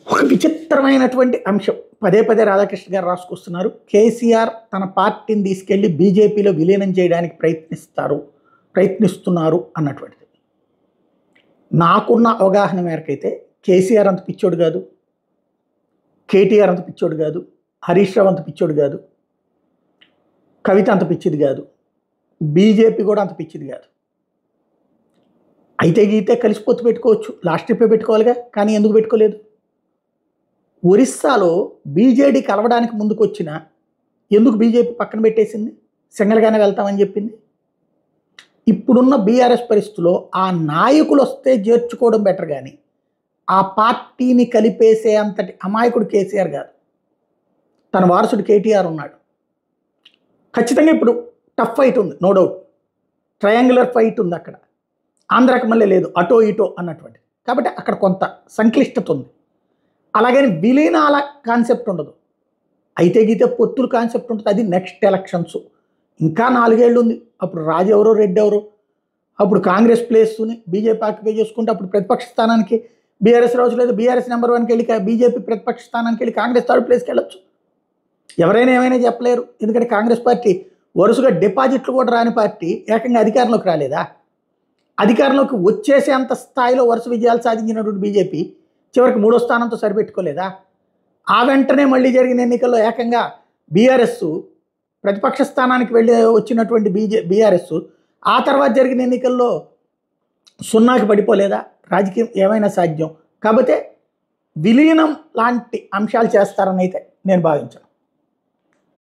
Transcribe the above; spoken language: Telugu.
ఒక విచిత్రమైనటువంటి అంశం పదే పదే రాధాకృష్ణ గారు రాసుకొస్తున్నారు. కేసీఆర్ తన పార్టీని తీసుకెళ్లి బీజేపీలో విలీనం చేయడానికి ప్రయత్నిస్తున్నారు అన్నటువంటిది. నాకున్న అవగాహన మేరకైతే కేసీఆర్ అంత పిచ్చోడు కాదు, కేటీఆర్ అంత పిచ్చోడు కాదు, హరీష్ రావు అంత పిచ్చోడు కాదు, కవిత అంత పిచ్చిది కాదు, బీజేపీ కూడా అంత పిచ్చిది కాదు. అయితే గీతే కలిసిపోతూ పెట్టుకోవచ్చు, లాస్ట్ ట్రిప్పే పెట్టుకోవాలిగా, కానీ ఎందుకు పెట్టుకోలేదు? ఒరిస్సాలో బీజేడీ కలవడానికి ముందుకు వచ్చిన ఎందుకు బీజేపీ పక్కన పెట్టేసింది? సింగల్గానే వెళ్తామని చెప్పింది. ఇప్పుడున్న బీఆర్ఎస్ పరిస్థితుల్లో ఆ నాయకులు వస్తే చేర్చుకోవడం బెటర్, కానీ ఆ పార్టీని కలిపేసే అంతటి అమాయకుడు కేసీఆర్ కాదు. తన వారసుడు కేటీఆర్ ఉన్నాడు. ఖచ్చితంగా ఇప్పుడు టఫ్ ఫైట్ ఉంది, నో డౌట్. ట్రయాంగులర్ ఫైట్ ఉంది అక్కడ. ఆంధ్రాకి మళ్ళీ లేదు, అటో ఇటో అన్నటువంటి. కాబట్టి అక్కడ కొంత సంక్లిష్టత ఉంది. అలాగని విలీనాల కాన్సెప్ట్ ఉండదు, అయితే గీతే పొత్తుల కాన్సెప్ట్ ఉంటుంది. అది నెక్స్ట్ ఎలక్షన్స్, ఇంకా 4 ఏళ్ళు ఉంది. అప్పుడు రాజు ఎవరో రెడ్డి ఎవరో, అప్పుడు కాంగ్రెస్ ప్లేస్ని బీజేపీ ఆక్యుపై చేసుకుంటే అప్పుడు ప్రతిపక్ష స్థానానికి బీఆర్ఎస్ రావచ్చు, లేదా బీఆర్ఎస్ నెంబర్ 1కి వెళ్ళి బీజేపీ ప్రతిపక్ష స్థానానికి వెళ్ళి కాంగ్రెస్ 3rd ప్లేస్కి వెళ్ళొచ్చు. ఎవరైనా ఏమైనా చెప్పలేరు. ఎందుకంటే కాంగ్రెస్ పార్టీ వరుసగా డిపాజిట్లు కూడా రాని పార్టీ ఏకంగా అధికారంలోకి రాలేదా? అధికారంలోకి వచ్చేసే అంత స్థాయిలో వరుస విజయాలు సాధించినటువంటి బీజేపీ చివరికి 3వ స్థానంతో సరిపెట్టుకోలేదా? ఆ వెంటనే మళ్ళీ జరిగిన ఎన్నికల్లో ఏకంగా బీఆర్ఎస్ ప్రతిపక్ష స్థానానికి వెళ్ళి వచ్చినటువంటి బీఆర్ఎస్ ఆ తర్వాత జరిగిన ఎన్నికల్లో 0కి పడిపోలేదా? రాజకీయం ఏమైనా సాధ్యం. కాకపోతే విలీనం లాంటి అంశాలు చేస్తారని అయితే నేను భావించాను.